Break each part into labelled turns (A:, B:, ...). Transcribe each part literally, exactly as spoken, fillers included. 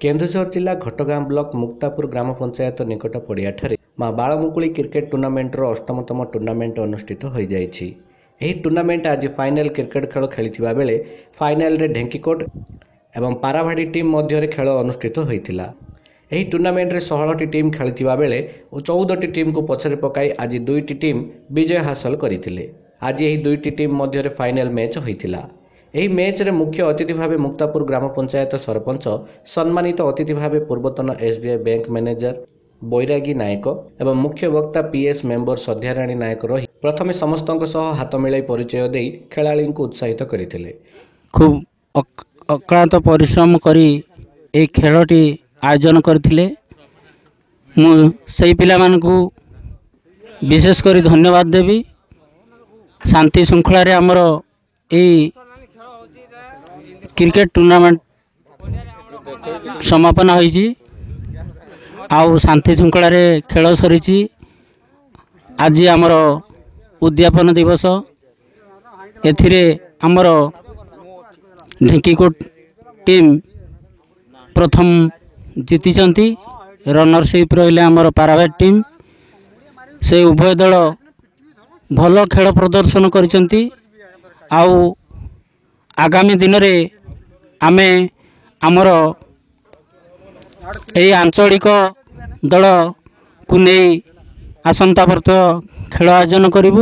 A: केन्दुझर जिला घटगाँ ब्लॉक मुक्तापुर ग्राम पंचायत निकट पड़ियाठारे माँ बाळमुकुली क्रिकेट टूर्नामेंटर अष्टमतम टूर्नामेंट अनुष्ठित हो जाइछि। एही टूर्नामेंट आज फाइनल क्रिकेट खेल खेलिथिबा बेले फाइनल रे ढेंकीकोट एवं पाराभाड़ी टीम मध्य खेल अनुष्ठित होइथिला। एही टूर्नामेंट रे सोलह टी टीम खेलिथिबा बेले और चौदह टी टीम को पछरे पकाई आज दुईटी टीम विजय हासिल करथिले। आज एही दुईटी टीम मध्य फाइनल मैच होइथिला। ଏହି ମ୍ୟାଚ୍ରେ ମୁଖ୍ୟ ଅତିଥି ଭାବେ ମୁକ୍ତାପୁର ଗ୍ରାମ ପଞ୍ଚାୟତ ସରପଞ୍ଚ ସମ୍ମାନିତ ଅତିଥି ଭାବେ ପୂର୍ବତନ SBI bank manager Bairagi Nayak ଏବଂ ମୁଖ୍ୟ ବକ୍ତା ପିଏସ୍ ମେମ୍ବର ସନ୍ଧ୍ୟାରାଣୀ ନାୟକ ରହି ପ୍ରଥମେ ସମସ୍ତଙ୍କ ସହ ହାତ ମିଳାଇ ପରିଚୟ ଦେଇ ଖେଳାଳିଙ୍କୁ ଉତ୍ସାହିତ କରିଥିଲେ।
B: ଖୁବ୍ ଅକ୍ଳାନ୍ତ ପରିଶ୍ରମ କରି ଏହି ଖେଳଟି ଆୟୋଜନ କରିଥିଲେ। ମୁଁ ସେହି ପିଲାମାନଙ୍କୁ ବିଶେଷ କରି ଧନ୍ୟବାଦ ଦେବି। ଶାନ୍ତି ଶୃଙ୍ଖଳାରେ ଆମର ଏହି क्रिकेट टूर्नामेंट समापन होइछि। आउ शांति श्रृंखला रे खेल सरीछि। आज आमर उद्यापन दिवस एथिरे आमर ढेंकीकोट टीम प्रथम जीतिचंती। रनरशिप रहिले आमर पाराभाट टीम। से उभय दल भल खेल प्रदर्शन करिसंती। आउ आगामी दिन रे आमे आमर यही आंचलिक दल को नहीं आसंता वर्ष खेल आयोजन करूँ।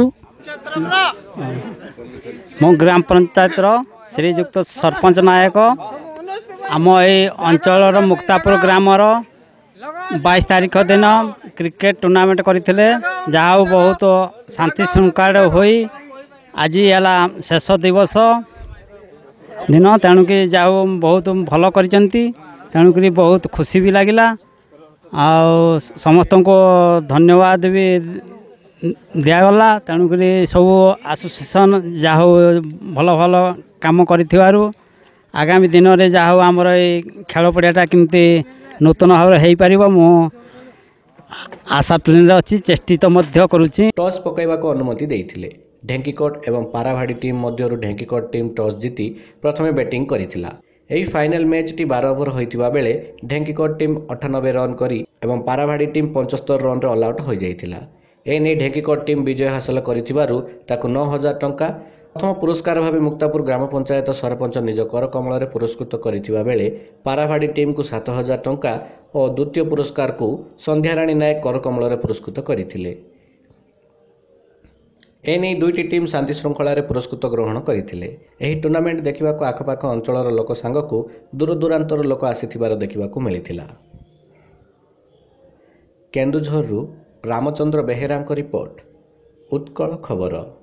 B: मो ग्राम पंचायत श्रीजुक्त सरपंच नायक आम ये अंचल मुक्तापुर ग्रामर बाईस तारीख दिन क्रिकेट टूर्नामेंट करते जहाँ बहुत शांति श्रृंखला हो आज है शेष दिवस दिन। तेणुक जाओ बहुत भल कर तेणुक बहुत खुशी भी लगिला। आ समस्त को धन्यवाद भी दिगला। तेणुक सब एसोसिएशन जहाँ भल भल काम कर आगामी दिन में जहाँ आमर खेल पड़ियाटा केमती नूतन भाव हो पार मु आशा प्लेन अच्छी चेष्टित करुच्ची।
A: टॉस पकाइबा को अनुमति देइथिले। ढेंकीकोट एवं पाराभाड़ी टीम मध्यरु ढेंकीकोट टीम टॉस जीति प्रथमे बैटिंग करिथिला। एही फाइनल मैच टी बारह ओवर होइतिबा बेले ढेंकीकोट टीम अठानबे रन करी एवं पाराभाड़ी टीम पचहत्तर रन रे ऑल आउट हो जाइथिला। एने ढेंकीकोट टीम विजय हासिल करिथिबारु ताकु नौ हजार टंका प्रथम पुरस्कार भाव मुक्तापुर ग्राम पंचायत सरपंच निज कर कमल रे पुरस्कृत करिथिबा बेले पाराभाड़ी टीम को सात हजार टंका और द्वितीय पुरस्कार को संध्याराणी नायक कर कमल रे पुरस्कृत करिथिले। एने दुईटी टीम शांति श्रृंखला पुरस्कृत ग्रहण करते। यह टूर्नामेंट देखा आखपाख अंचल लोक सांग को दूर दूरांतर लोक आसीथिबार देखा मिलता। केन्दुझर रामचंद्र बेहेरा रिपोर्ट उत्कल खबर।